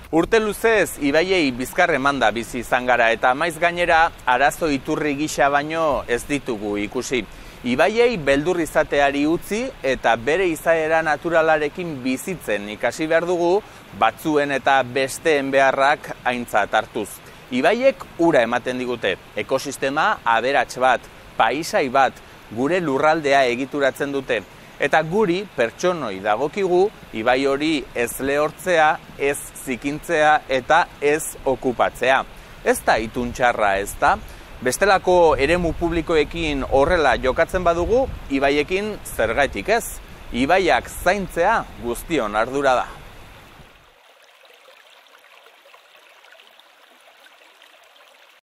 Urte luzez, ibaiei bizkar emanda bizi izan gara eta maiz gainera arazo iturri gisa baino ez ditugu ikusi. Ibaiei beldur izateari utzi eta bere izaera naturalarekin bizitzen ikasi behar dugu batzuen eta besteen beharrak aintzat hartuz. Ibaiek ura ematen digute, ekosistema aberats bat, paisai bat, gure lurraldea egituratzen dute. Eta guri, pertsonoi dagokigu, ibai hori ez lehortzea, ez zikintzea eta ez okupatzea. Ez da itun txarra, ez da? Bestelako eremu publikoekin horrela jokatzen badugu, ibaiekin zergatik ez? Ibaiak zaintzea guztion ardura da.